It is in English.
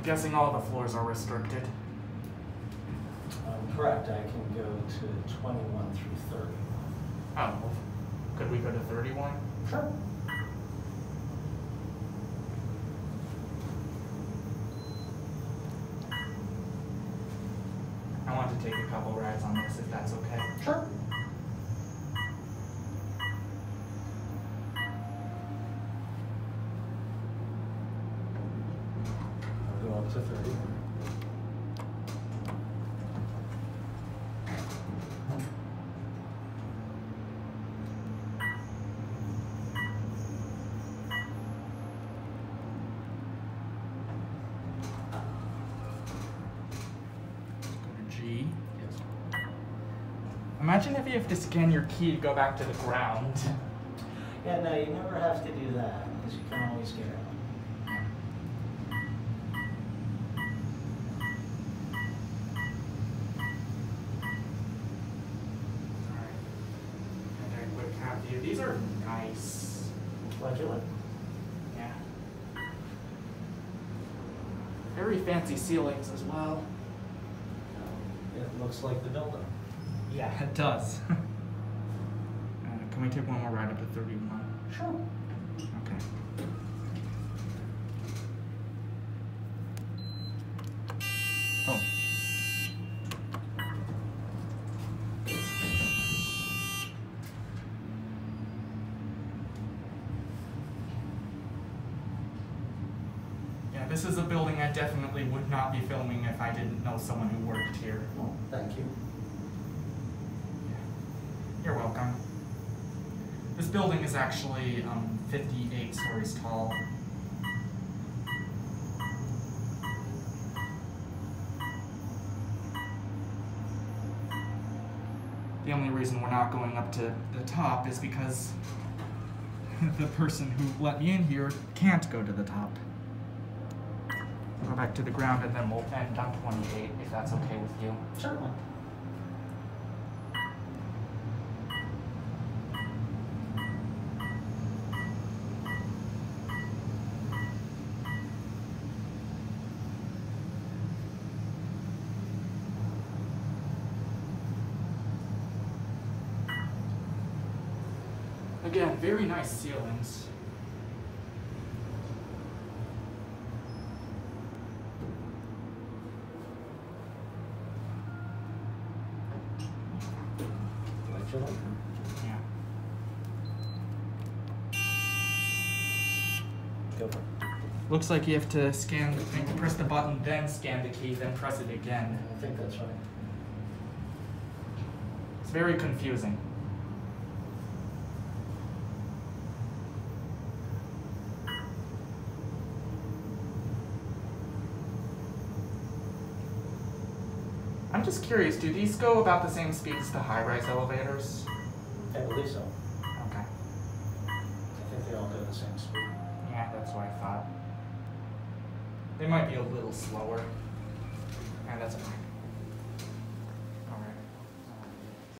guessing all the floors are restricted. Correct. I can go to 21 through 30. Oh, could we go to 31? Sure. I want to take a couple rides on this, if that's okay. Sure. I'll go up to 30. Imagine if you have to scan your key to go back to the ground. Yeah, no, you never have to do that, because you can always get out. Alright. And a quick cap view. These are nice. Modular. Yeah. Very fancy ceilings as well. It looks like the building. Yeah, it does. Can we take one more ride up to 31? Sure. Okay. Oh. Yeah, this is a building I definitely would not be filming if I didn't know someone who worked here. Well, thank you. You're welcome. This building is actually 58 stories tall. The only reason we're not going up to the top is because the person who let me in here can't go to the top. Go back to the ground and then we'll end on 28 if that's okay with you. Certainly. Again, very nice ceilings. Modular. Yeah. Go for it. Looks like you have to scan the thing, press the button, then scan the key, then press it again. I think that's right. It's very confusing. I'm just curious, do these go about the same speed as the high-rise elevators? I believe so. Okay. I think they all go the same speed. Yeah, that's what I thought. They might be a little slower. Yeah, that's fine.